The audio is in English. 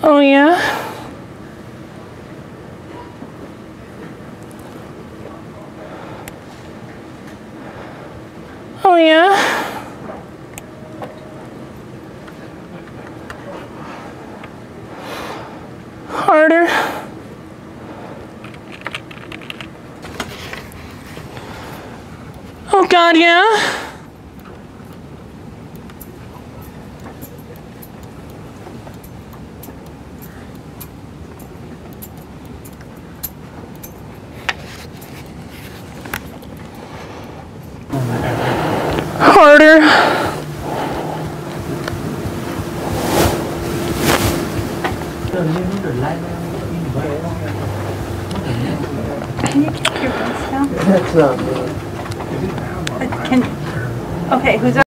Oh, yeah? Oh, yeah? Harder. Oh, God, yeah? Harder. Can you keep your voice down? That's not me. Okay, who's